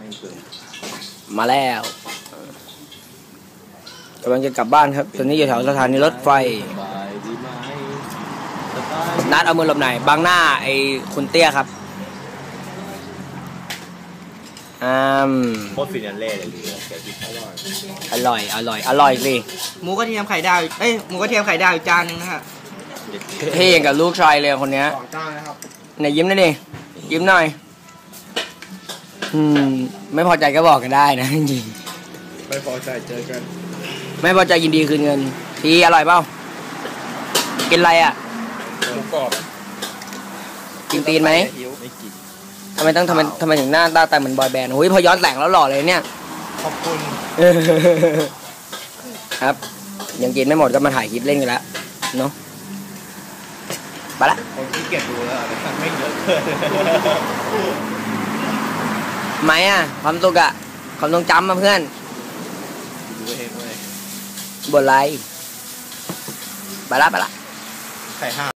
มาแล้วกำลังจะกลับบ้านครับตอนนี้อยู่แถวสถานีรถไฟนัดเอามือหลบไหนบังหน้าไอ้คุณเตี้ยครับโคตรฟินาเล่เลยแกกินอร่อยสิหมูกระเทียมไข่ดาวหมูกระเทียมไข่ดาวอีกจานนึงนะฮะเท่กับลูกชายเลยคนเนี้ย 2 จานนะครับไหนยิ้มหน่อยดิยิ้มหน่อยไม่พอใจก็บอกกันได้นะจริงไม่พอใจเจอกันไม่พอใจยินดีคืนเงินทีอร่อยเปล่ากินอะไรอ่ะหมูกรอบกินตีนไหมไม่กินทำไมถึงหน้าตาเหมือนบอยแบนด์โอ้ยพอย้อนแสงแล้วหล่อเลยเนี่ยขอบคุณครับยังกินไม่หมดก็มาถ่ายคลิปเล่นกันแล้วเนาะไปละผมขี้เกียจดูแล้วแต่ไม่เยอะไหมอ่ะความสุขอ่ะความทรงจำมาเพื่อนดูเองเว้ยบนไรไปละไข่ห้า